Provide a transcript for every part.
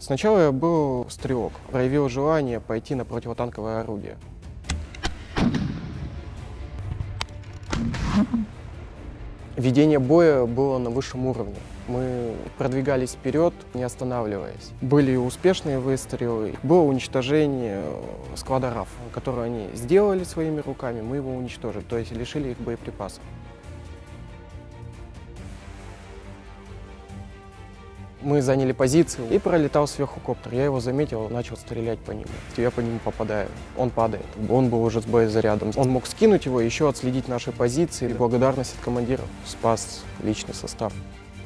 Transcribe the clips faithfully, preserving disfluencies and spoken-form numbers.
Сначала я был стрелок, проявил желание пойти на противотанковое орудие. Ведение боя было на высшем уровне. Мы продвигались вперед, не останавливаясь. Были успешные выстрелы, было уничтожение склада РАФ, который они сделали своими руками, мы его уничтожили, то есть лишили их боеприпасов. Мы заняли позицию, и пролетал сверху коптер. Я его заметил, начал стрелять по нему. Я по нему попадаю, он падает. Он был уже с боезарядом. Он мог скинуть его, еще отследить наши позиции. И благодарность от командиров спас личный состав.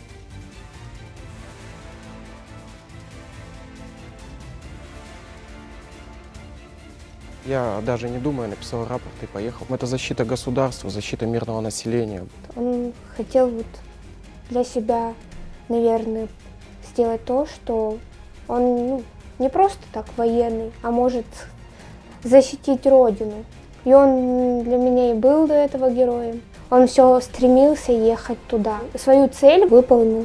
Я даже не думая написал рапорт и поехал. Это защита государства, защита мирного населения. Он хотел вот для себя, наверное, сделать то, что он ну, не просто так военный, а может защитить Родину. И он для меня и был до этого героем. Он все стремился ехать туда. Свою цель выполнил.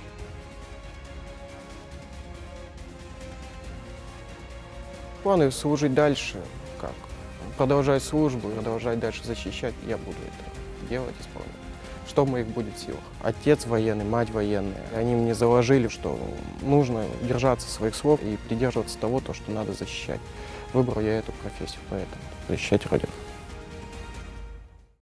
Планы служить дальше, как продолжать службу, продолжать дальше защищать, я буду это делать, исполнять. Что в моих будет силах. Отец военный, мать военная. Они мне заложили, что нужно держаться своих слов и придерживаться того, то, что надо защищать. Выбрал я эту профессию, поэтому защищать Родину.